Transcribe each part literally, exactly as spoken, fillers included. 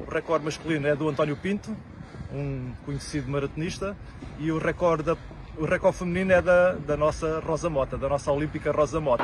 recorde masculino é do António Pinto, um conhecido maratonista, e o recorde, da, o recorde feminino é da, da nossa Rosa Mota, da nossa olímpica Rosa Mota.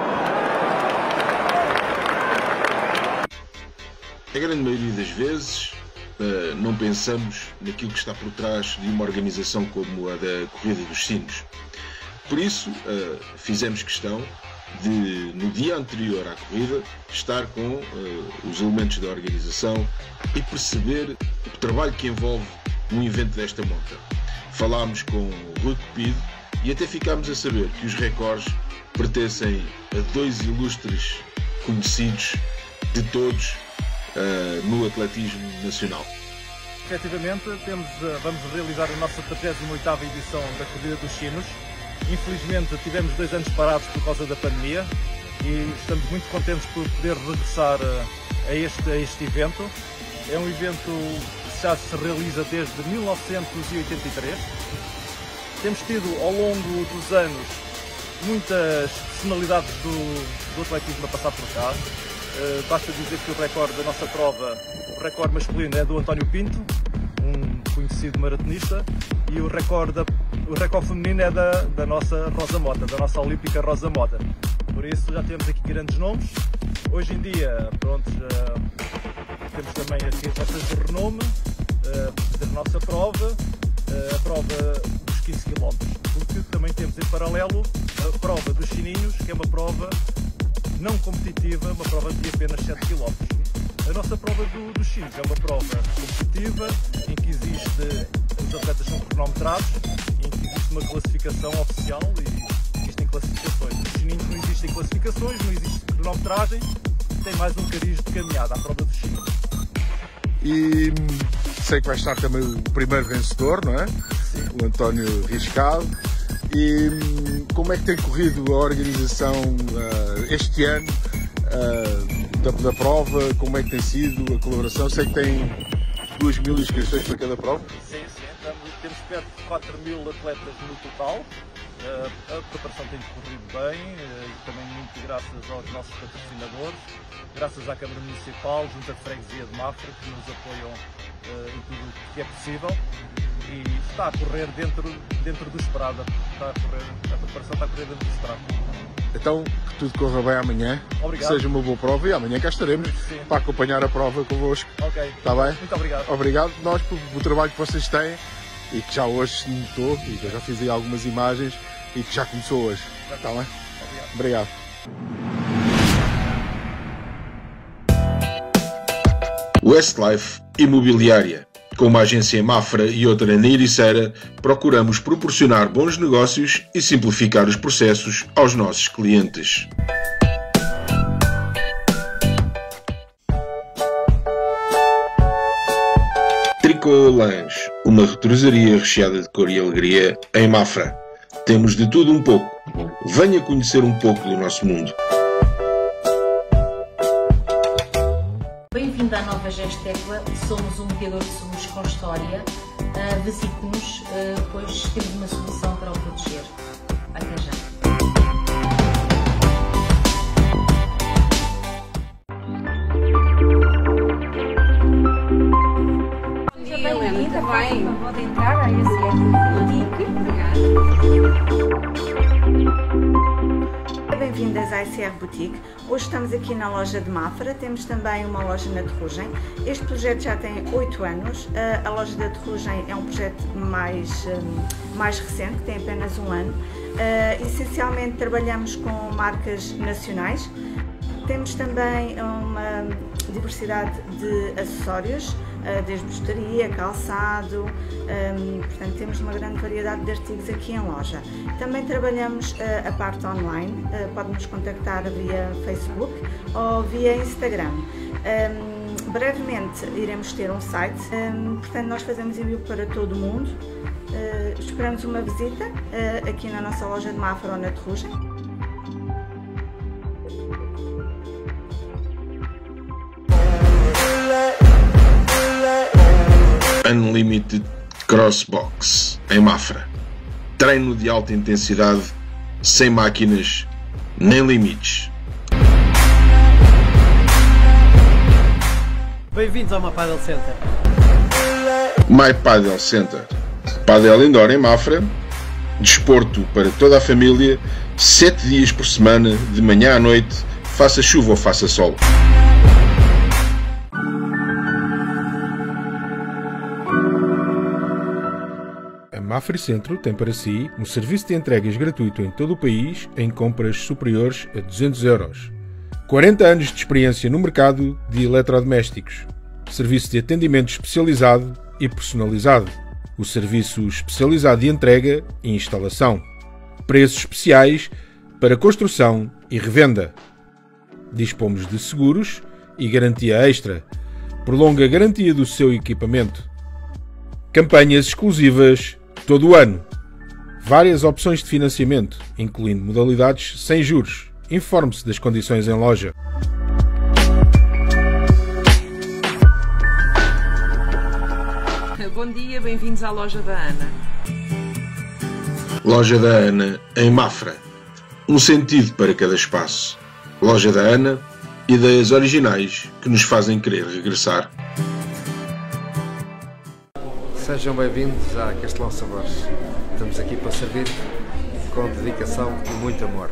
A grande maioria das vezes uh, não pensamos naquilo que está por trás de uma organização como a da Corrida dos Sinos. Por isso, uh, fizemos questão de, no dia anterior à corrida, estar com uh, os elementos da organização e perceber o trabalho que envolve um evento desta monta. Falámos com o Rui Cupido e até ficámos a saber que os recordes pertencem a dois ilustres conhecidos de todos uh, no atletismo nacional. Efetivamente, temos, vamos realizar a nossa trigésima oitava edição da Corrida dos Sinos. Infelizmente tivemos dois anos parados por causa da pandemia e estamos muito contentes por poder regressar a este, a este evento. É um evento que já se realiza desde mil novecentos e oitenta e três. Temos tido ao longo dos anos muitas personalidades do, do atletismo a passar por cá. Uh, basta dizer que o recorde da nossa prova, o recorde masculino é do António Pinto, um conhecido maratonista, e o recorde, o recorde feminino é da, da nossa Rosa Mota, da nossa olímpica Rosa Mota. Por isso já temos aqui grandes nomes. Hoje em dia, pronto, uh, temos também aqui atletas de renome uh, para fazer a nossa prova, uh, a prova dos quinze quilómetros, porque também temos em paralelo a prova dos Sininhos, que é uma prova não competitiva, uma prova de apenas sete quilómetros. A nossa prova do, dos Sinos é uma prova competitiva, em que existe, os atletas são cronometrados, em que existe uma classificação oficial e existem classificações. Nos Sininhos não existem classificações, não existe cronometragem, tem mais um cariz de caminhada, a prova dos Sininhos. E sei que vai estar também o primeiro vencedor, não é? Sim. O António Riscado. E como é que tem corrido a organização uh, este ano uh, da, da prova? Como é que tem sido a colaboração? Sei que tem duas mil inscrições para cada prova. Sim, sim. Estamos, temos perto de quatro mil atletas no total. Uh, a preparação tem corrido bem, uh, e também muito graças aos nossos patrocinadores, graças à Câmara Municipal, Junta de Freguesia de Mafra, que nos apoiam uh, em tudo o que é possível. E está a correr dentro, dentro do esperado, está a, correr, a preparação está a correr dentro do esperado. Então, que tudo corra bem amanhã, obrigado. Que seja uma boa prova e amanhã cá estaremos. Sim. Para acompanhar a prova convosco. Ok, está bem? Muito obrigado. Obrigado nós pelo, pelo trabalho que vocês têm e que já hoje se notou e que eu já fiz aí algumas imagens e que já começou hoje. Está bem? Obrigado. Obrigado. Westlife Imobiliária. Com uma agência em Mafra e outra na Ericeira, procuramos proporcionar bons negócios e simplificar os processos aos nossos clientes. Tricô Lange, uma retrosaria recheada de cor e alegria em Mafra. Temos de tudo um pouco. Venha conhecer um pouco do nosso mundo. Bem-vindo à nova Gestecla, somos um mediador de seguros com história. Uh, Visite-nos, uh, pois temos uma solução para o proteger. Até já. Bem-vinda, bem. Pode entrar, aí assim é aqui. Obrigada. Bem-vindas à I C R Boutique. Hoje estamos aqui na loja de Mafra, temos também uma loja na Terrugem. Este projeto já tem oito anos, a loja da Terrugem é um projeto mais, mais recente, que tem apenas um ano. Essencialmente trabalhamos com marcas nacionais, temos também uma diversidade de acessórios, desde bijuteria, calçado, um, portanto temos uma grande variedade de artigos aqui em loja. Também trabalhamos uh, a parte online, uh, pode-nos contactar via Facebook ou via Instagram. Um, brevemente iremos ter um site, um, portanto nós fazemos envio para todo o mundo. Uh, esperamos uma visita uh, aqui na nossa loja de Mafra ou na Terrugem. Unlimited Crossbox em Mafra. Treino de alta intensidade, sem máquinas nem limites. Bem-vindos ao My Padel Center. My Padel Center. Padel Indoor em Mafra. Desporto para toda a família. Sete dias por semana, de manhã à noite, faça chuva ou faça sol. A Mafra Centro tem para si um serviço de entregas gratuito em todo o país em compras superiores a duzentos euros. quarenta anos de experiência no mercado de eletrodomésticos. Serviço de atendimento especializado e personalizado. O serviço especializado de entrega e instalação. Preços especiais para construção e revenda. Dispomos de seguros e garantia extra. Prolonga a garantia do seu equipamento. Campanhas exclusivas todo o ano. Várias opções de financiamento, incluindo modalidades sem juros. Informe-se das condições em loja. Bom dia, bem-vindos à loja da Ana. Loja da Ana em Mafra. Um sentido para cada espaço. Loja da Ana, ideias originais que nos fazem querer regressar. Sejam bem-vindos a Castelão Sabores. Estamos aqui para servir com dedicação e muito amor.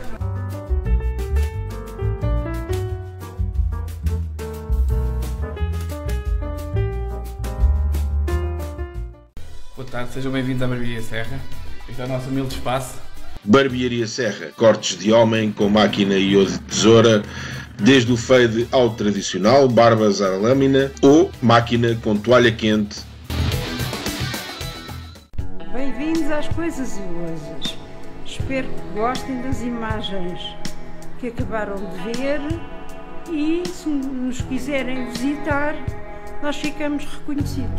Boa tarde, sejam bem-vindos à Barbearia Serra. Este é o nosso humilde espaço. Barbearia Serra. Cortes de homem com máquina e ou de tesoura, desde o fade ao tradicional, barbas à lâmina ou máquina com toalha quente. Bem-vindos às Coisas Ilosas. Espero que gostem das imagens que acabaram de ver e, se nos quiserem visitar, nós ficamos reconhecidos.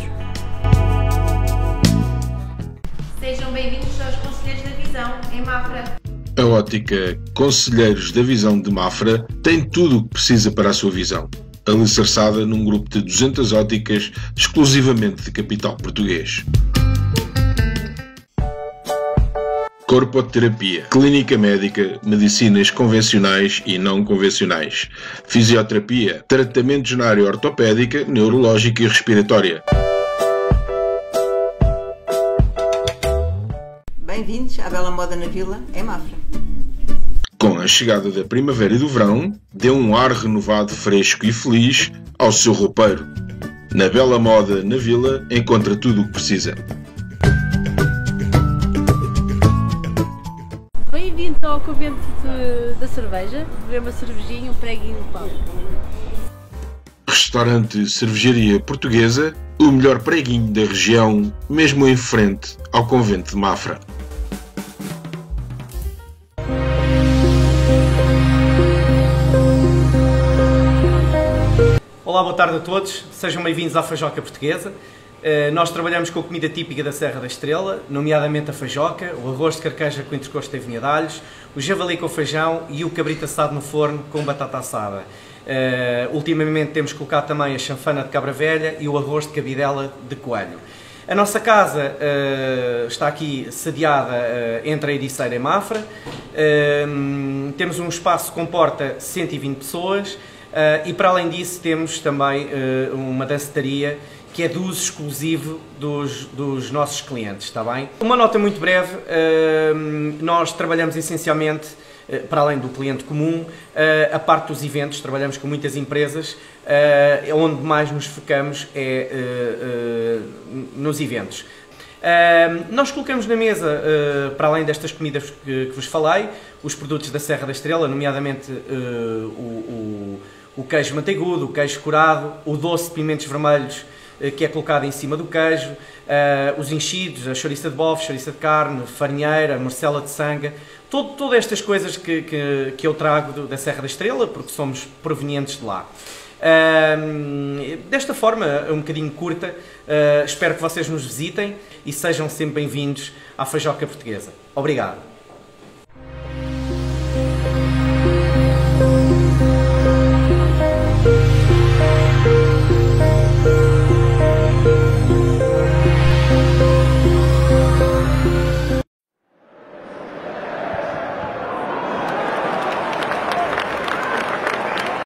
Sejam bem-vindos aos Conselheiros da Visão, em Mafra. A ótica Conselheiros da Visão de Mafra tem tudo o que precisa para a sua visão. Alicerçada num grupo de duzentas óticas exclusivamente de capital português. Corpoterapia, clínica médica, medicinas convencionais e não convencionais, fisioterapia, tratamentos na área ortopédica, neurológica e respiratória. Bem-vindos à Bela Moda na Vila, em Mafra. Com a chegada da primavera e do verão, dê um ar renovado, fresco e feliz ao seu roupeiro. Na Bela Moda na Vila, encontra tudo o que precisa. Bem-vindo ao Convento de, da Cerveja, beber uma cervejinha, um preguinho de pau. Restaurante Cervejaria Portuguesa, o melhor preguinho da região, mesmo em frente ao Convento de Mafra. Olá, boa tarde a todos, sejam bem-vindos à Fajoca Portuguesa. Uh, nós trabalhamos com a comida típica da Serra da Estrela, nomeadamente a fajoca, o arroz de carqueja com entrecosto e vinha de alhos, o javali com feijão e o cabrito assado no forno com batata assada. Uh, ultimamente temos colocado também a chanfana de cabra velha e o arroz de cabidela de coelho. A nossa casa uh, está aqui sediada uh, entre a Ericeira e Mafra. Uh, temos um espaço que comporta cento e vinte pessoas uh, e para além disso temos também uh, uma danceteria que é de uso exclusivo dos, dos nossos clientes, está bem? Uma nota muito breve, uh, nós trabalhamos essencialmente, uh, para além do cliente comum, uh, a parte dos eventos, trabalhamos com muitas empresas, uh, onde mais nos focamos é uh, uh, nos eventos. Uh, nós colocamos na mesa, uh, para além destas comidas que, que vos falei, os produtos da Serra da Estrela, nomeadamente uh, o, o, o queijo manteigudo, o queijo curado, o doce de pimentos vermelhos, que é colocado em cima do queijo, uh, os enchidos, a chouriça de bofe, chouriça de carne, farinheira, morcela de sanga, todo, todas estas coisas que, que, que eu trago do, da Serra da Estrela, porque somos provenientes de lá. Uh, desta forma, um bocadinho curta, uh, espero que vocês nos visitem e sejam sempre bem-vindos à Fajoca Portuguesa. Obrigado.